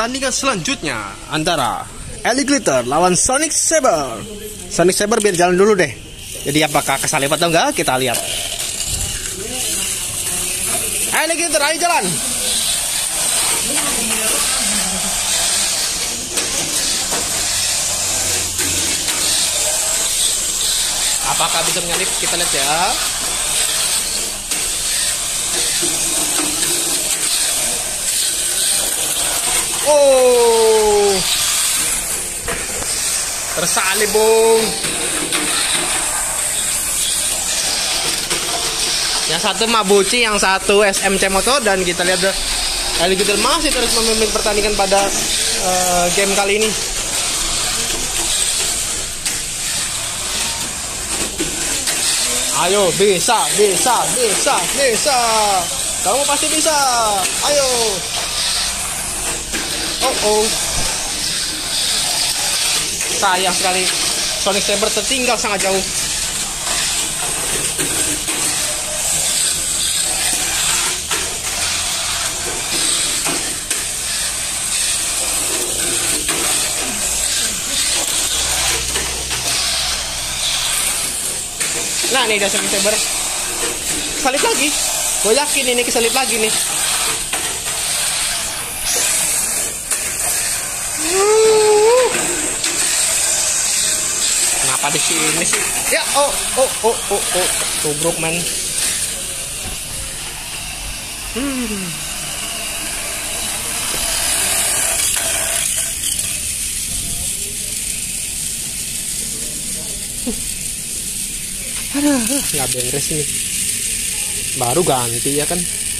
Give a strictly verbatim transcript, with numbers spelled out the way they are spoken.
pertandingan selanjutnya antara Alligator lawan Sonic Saber. Sonic Saber biar jalan dulu deh. Jadi apakah kesalip atau enggak kita lihat. Alligator ayo jalan. Apakah bisa menyalip? Kita lihat ya. Oh, tersalip bung. Yang satu Mabuchi, yang satu S M C Moto, dan kita lihat Alligator masih terus memimpin pertandingan pada uh, game kali ini. Ayo, bisa, bisa, bisa, bisa. Kamu pasti bisa. Ayo. Oh oh, sayang sekali Sonic Saber tertinggal sangat jauh. Nah nih, ada Sonic Saber kesalip lagi. Gue yakin ini kesalip lagi nih. Kenapa di sini sih? Ya, oh, oh, oh, oh, oh, tubruk man. Hmm. Aduh, nggak beres nih. Baru ganti ya kan?